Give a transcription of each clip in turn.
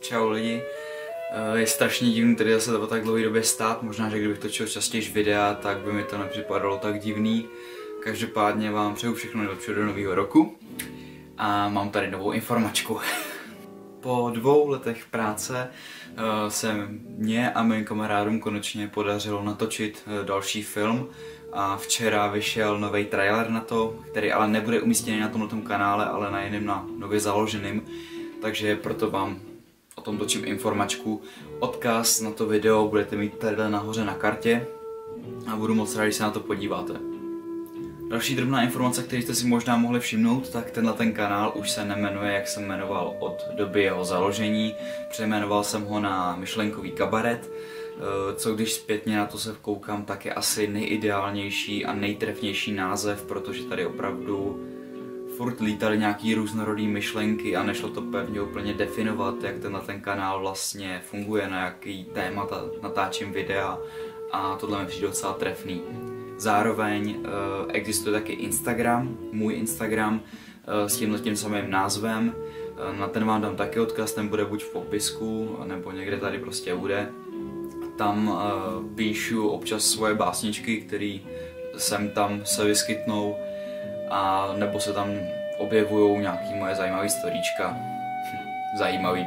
Čau lidi, je strašně divný tady zase po tak dlouhé době stát, možná, že kdybych točil častěji videa, tak by mi to nepřipadalo tak divný. Každopádně vám přeju všechno nejlepší do nového roku a mám tady novou informačku. Po 2 letech práce se mně a mým kamarádům konečně podařilo natočit další film a včera vyšel nový trailer na to, který ale nebude umístěný na tomto kanále, ale na jiném, na nově založeném, takže proto vám o tom točím informačku. Odkaz na to video budete mít tady nahoře na kartě a budu moc rád, když se na to podíváte. Další drobná informace, kterou jste si možná mohli všimnout, tak ten kanál už se nejmenuje, jak jsem jmenoval od doby jeho založení. Přejmenoval jsem ho na Myšlenkový kabaret, co když zpětně na to se koukám, tak je asi nejideálnější a nejtrefnější název, protože tady opravdu furt lítaly nějaký různorodý myšlenky a nešlo to pevně úplně definovat, jak ten kanál vlastně funguje, na jaký témata natáčím videa, a tohle mi přijde docela trefný. Zároveň existuje taky Instagram, můj Instagram s tímhletím samým názvem. Na ten vám dám taky odkaz, ten bude buď v popisku, nebo někde tady prostě bude. Tam píšu občas svoje básničky, které sem tam se vyskytnou, a nebo se tam objevují nějaký moje zajímavé storíčka. Zajímavý.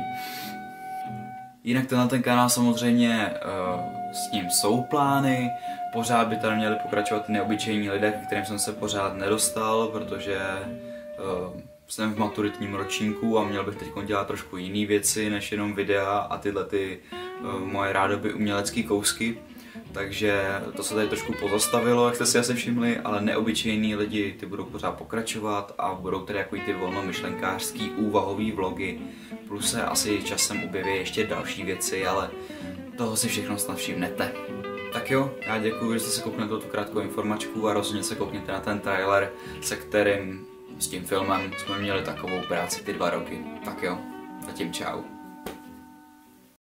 Jinak ten kanál samozřejmě s ním jsou plány, pořád by tady měli pokračovat neobyčejní lidé, k kterým jsem se pořád nedostal, protože jsem v maturitním ročníku a měl bych teď dělat trošku jiné věci než jenom videa a tyhle moje rádoby umělecké kousky. Takže to se tady trošku pozastavilo, jak jste si asi všimli, ale neobyčejní lidi ty budou pořád pokračovat a budou tady jako ty volnomyšlenkářský úvahový vlogy, plus se asi časem objeví ještě další věci, ale toho si všechno snad všimnete. Tak jo, já děkuji, že jste se koukli na tu krátkou informačku a rozhodně se koukněte na ten trailer, se kterým s tím filmem jsme měli takovou práci ty 2 roky. Tak jo, zatím čau.